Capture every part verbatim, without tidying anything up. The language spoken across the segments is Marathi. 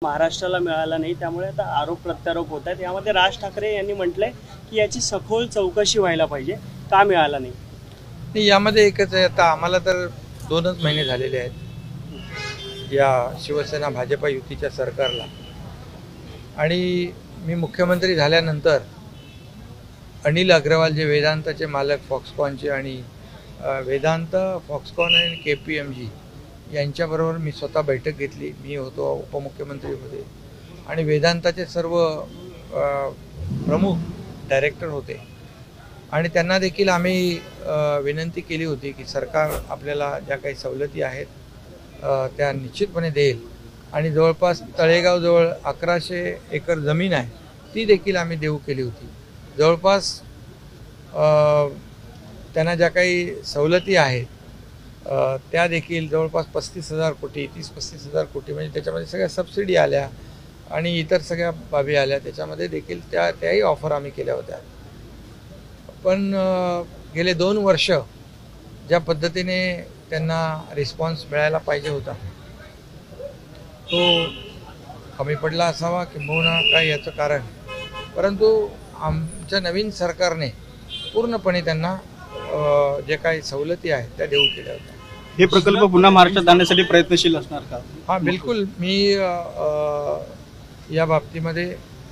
महाराष्ट्राला मिळाला नाही, त्यामुळे आता आरोप प्रत्यारोप होत आहेत। यामध्ये राज ठाकरे यांनी म्हटलंय की याची सखोल चौकशी व्हायला पाहिजे, का मिळाला नाही? नाही, यामध्ये एकच आहे, आता आम्हाला तर दोनच महिने झालेले आहेत या शिवसेना भाजपा युतीच्या सरकारला, आणि मी मुख्यमंत्री झाल्यानंतर अनिल अग्रवाल जे वेदांताचे मालक फॉक्सकॉनचे आणि वेदांत फॉक्सकॉन आणि के पी एम जी यांच्याबरोबर मी स्वतः बैठक घेतली। मी होतो उपमुख्यमंत्री होते आणि वेदांताचे सर्व प्रमुख डायरेक्टर होते आणि त्यांना देखील आम्ही विनंती केली होती की सरकार आपल्याला ज्या काही सवलती आहेत त्या निश्चितपणे देईल, आणि जवळपास तळेगावजवळ अकराशे एकर जमीन आहे ती देखील आम्ही देऊ केली होती। जवळपास त्यांना ज्या काही सवलती आहेत त्या देखील जवळपास पस्तीस हजार कोटी तीस पस्तीस हजार कोटी म्हणजे त्याच्यामध्ये सगळ्या सबसिडी आल्या आणि इतर सगळ्या बाबी आल्या, त्याच्यामध्ये देखील त्या त्याही ऑफर आम्ही केल्या होत्या। पण गेले दोन वर्ष ज्या पद्धतीने त्यांना रिस्पॉन्स मिळायला पाहिजे होता तो कमी पडला असावा किंबहुना काय याचं कारण, परंतु आमच्या नवीन सरकारने पूर्णपणे त्यांना जे काही सवलती आहेत त्या देऊ केल्या होत्या। हे प्रकल्प पुन्हा महाराष्ट्रात आणण्यासाठी प्रयत्नशील असणार का? हा, बिलकुल। मी या बाबतीमध्ये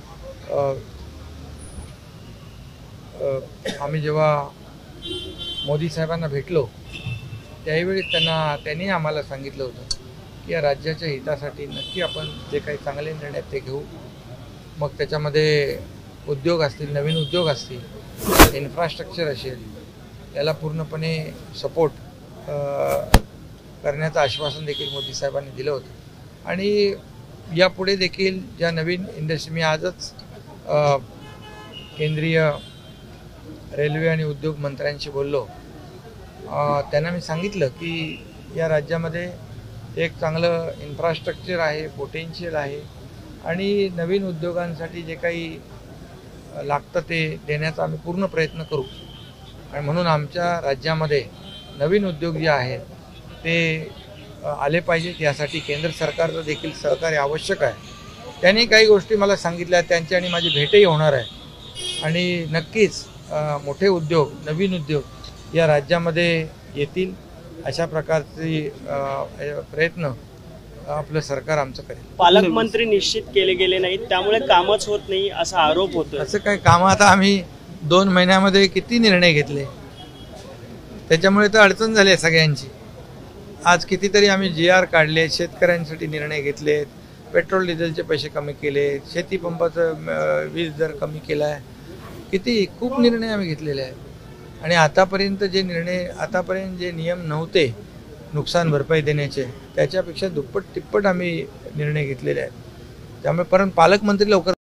आम्ही जेव्हा मोदी साहेबांना भेटलो त्यावेळी त्यांना त्यांनी आम्हाला सांगितलं होतं की या राज्याच्या हितासाठी नक्की आपण जे काही चांगले निर्णय ते घेऊ। मग त्याच्यामध्ये उद्योग असतील, नवीन उद्योग असतील, इन्फ्रास्ट्रक्चर असेल, याला पूर्णपणे सपोर्ट करण्याचं आश्वासन देखील मोदी साहेबांनी दिलं होतं। आणि यापुढे देखील ज्या नवीन इंडस्ट्री, मी आजच केंद्रीय रेल्वे आणि उद्योग मंत्र्यांशी बोललो, त्यांना मी सांगितलं की या राज्यामध्ये एक चांगलं इन्फ्रास्ट्रक्चर आहे, पोटेन्शियल आहे, आणि नवीन उद्योगांसाठी जे काही लागतं ते देण्याचा आम्ही पूर्ण प्रयत्न करू, आणि म्हणून आमच्या राज्यामध्ये नवीन उद्योग जे आहेत ते आले पाहिजेत, यासाठी केंद्र सरकारचं देखील सहकार्य आवश्यक आहे। त्यांनी काही गोष्टी मला सांगितल्या, त्यांची आणि माझी भेटही होणार आहे, आणि नक्कीच मोठे उद्योग, नवीन उद्योग या राज्यामध्ये येतील अशा प्रकारचे प्रयत्न आपलं सरकार आमचं करेल। पालकमंत्री निश्चित केले गेले नाहीत, त्यामुळे कामच होत नाही असा आरोप होतो। असं काय काम, आता आम्ही दोन महिन्यामध्ये किती निर्णय घेतले, त्याच्यामुळे तर अडचण झाली आहे सगळ्यांची। आज कितीतरी आम्ही जी आर काढले, शेतकऱ्यांसाठी निर्णय घेतले, पेट्रोल डिझेलचे पैसे कमी केले, शेती पंपाचं वीज दर कमी केला आहे, किती खूप निर्णय आम्ही घेतलेले आहेत। आणि आतापर्यंत जे निर्णय, आतापर्यंत जे नियम नव्हते नुकसान भरपाई देण्याचे, त्याच्यापेक्षा दुप्पट तिप्पट आम्ही निर्णय घेतलेले आहेत। त्यामुळे परंतु पालकमंत्री लवकर